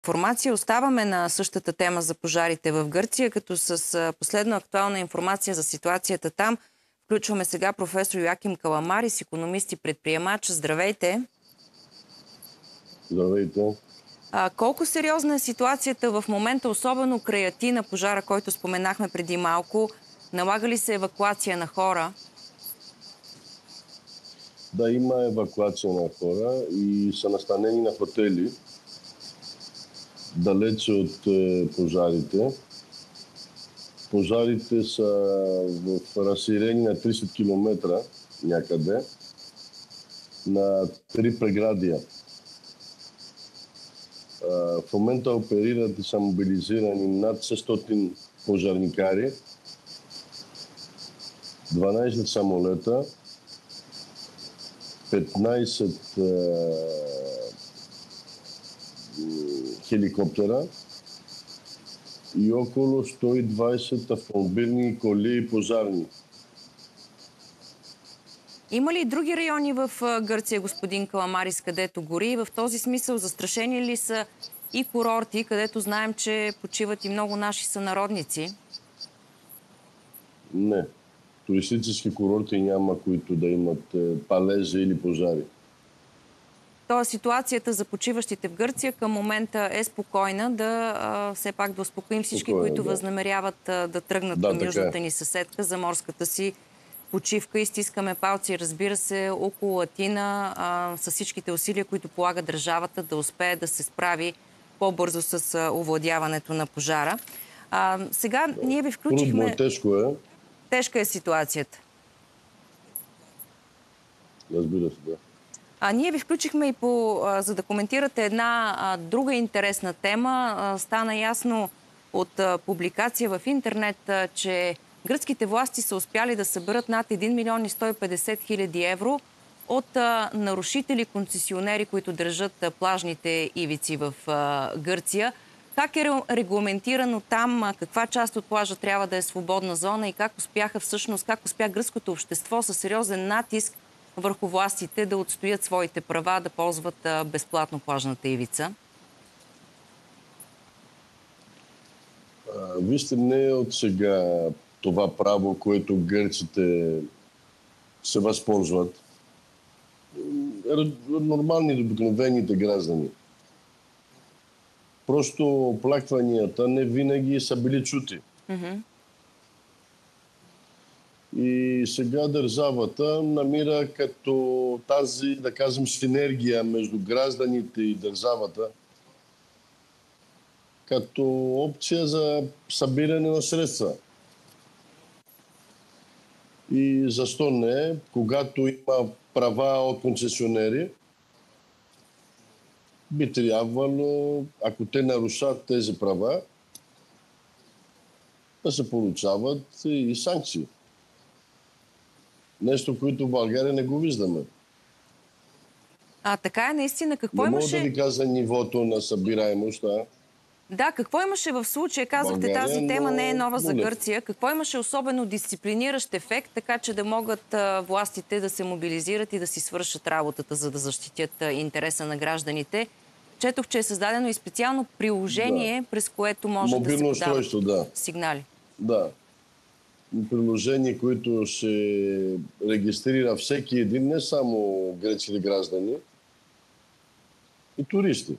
информация. Оставаме на същата тема за пожарите в Гърция, като с последно актуална информация за ситуацията там. Включваме сега професор Йоаким Каламарис, икономист и предприемач. Здравейте! Здравейте! Колко сериозна е ситуацията в момента, особено край Атина, пожара, който споменахме преди малко? Налага ли се евакуация на хора? Да, има евакуация на хора и са настанени на хотели, далече от пожарите. Пожарите са в разширение на 30 км някъде, на 3 преградия. В момента оперират и са мобилизирани над 600 пожарникари, 12 самолета, 15 хеликоптера и около 120 автомобилни коли и пожарни. Има ли и други райони в Гърция, господин Каламарис, където гори? В този смисъл застрашени ли са и курорти, където знаем, че почиват и много наши сънародници? Не. Туристически курорти няма, които да имат палежи или пожари. Тоест ситуацията за почиващите в Гърция към момента е спокойна, да все пак да успокоим всички, които възнамеряват да тръгнат към южната ни съседка за морската си почивка. Изтискаме палци, разбира се, около Атина, с всичките усилия, които полага държавата да успее да се справи по-бързо с овладяването на пожара. Сега ние ви включихме... Трудно, тежко е. Тежка е ситуацията. Разбира се, да. Ние ви включихме и за да коментирате една друга интересна тема. Стана ясно от публикация в интернет, че гръцките власти са успяли да съберат над 1 милион и 150 хиляди евро от нарушители, концесионери, които държат плажните ивици в Гърция. Как е регламентирано там, каква част от плажа трябва да е свободна зона и как успя гръцкото общество със сериозен натиск върху властите да отстоят своите права, да ползват безплатно плажната ивица? Вижте, не е от сега това право, което гърците се възползват. Нормални, обикновените граждани. Просто оплакванията не винаги са били чути. И сега държавата намира като тази, да кажем, синергия между гражданите и държавата, като опция за събиране на средства. И защо не, когато има права от концесионери, би трябвало, ако те нарушат тези права, да се получават и санкции. Нещо, което в България не го виждаме. Така е наистина. Какво имаше... Не мога да ви кажа нивото на събираемост. Да, какво имаше в случая? Казахте, България, тази тема не е нова за Гърция. Какво имаше особено дисциплиниращ ефект, така че да могат властите да се мобилизират и да си свършат работата, за да защитят интереса на гражданите? Четох, че е създадено и специално приложение, през което може да се подават сигнали. Да. Приложение, което ще регистрира всеки един, не само гръцките граждани, и туристи.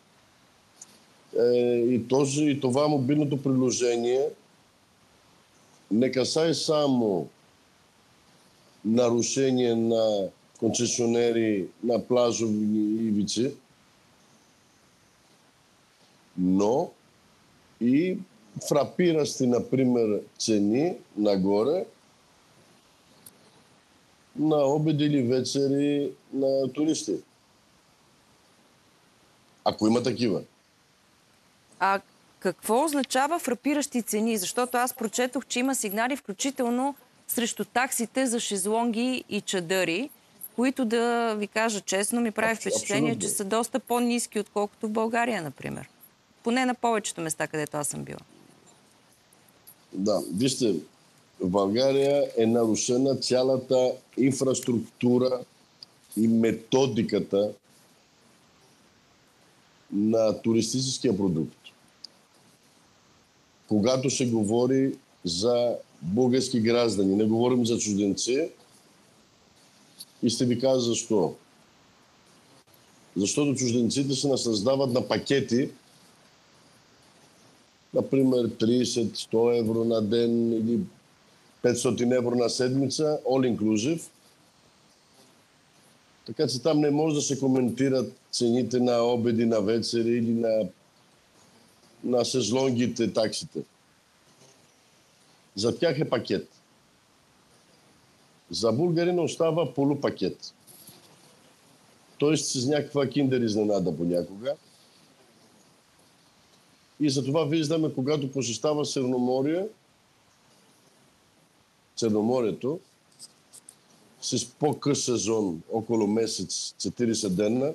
И това мобилното приложение не касае само нарушение на концесионери на плажови ивици, но и фрапиращи, например, цени нагоре на обеди или вечери на туристи. Ако има такива. Какво означава фрапиращи цени? Защото аз прочетох, че има сигнали включително срещу таксите за шезлонги и чадъри, които, да ви кажа честно, ми прави впечатление, че са доста по-ниски, отколкото в България, например. Поне на повечето места, където аз съм била. Да, вижте, в България е нарушена цялата инфраструктура и методиката на туристическия продукт, когато се говори за български граждани, не говорим за чужденци, и ще ви кажа защо. Защото чужденците се наслаждават на пакети, например 30-100 евро на ден или 500 евро на седмица, all inclusive. Така че там не може да се коментират цените на обеди, на вечери или на шезлонгите, таксите. За тях е пакет. За българина остава полупакет. Тоест с някаква киндер изненада понякога. И затова виждаме, когато посещава Черноморието, с по-къс сезон, около месец, 40 дена,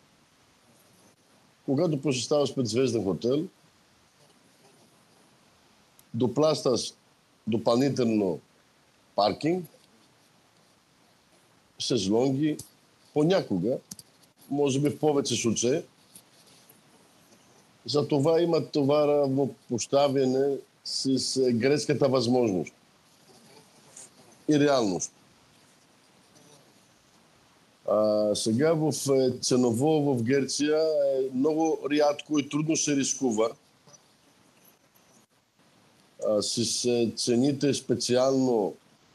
когато посещаваш 5-звезден хотел, доплащаш допълнително паркинг, шезлонги, понякога, може би в повече случаи. Затова има това равнопоставяне с гръцката възможност и реалност. Сега в ценово в Гърция много рядко и трудно се рискува с цените специално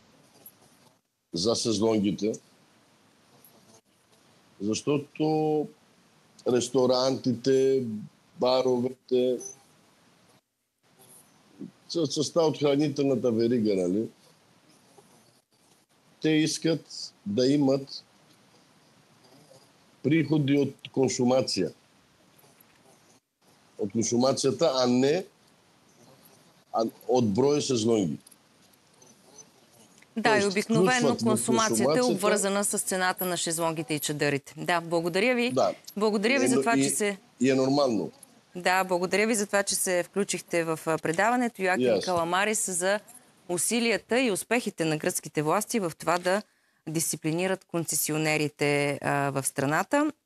за шезлонгите, защото ресторантите, баровете, частта от хранителната верига, нали? Те искат да имат приходи от консумация. От консумацията, а не от броя шезлонги. Да, и обикновено консумацията е обвързана с цената на шезлонгите и чадърите. Да, благодаря ви. Да. Благодаря ви за това, че се... И е нормално. Да, благодаря ви за това, че се включихте в предаването. Йоаким Каламарис за усилията и успехите на гръцките власти в това да дисциплинират концесионерите в страната.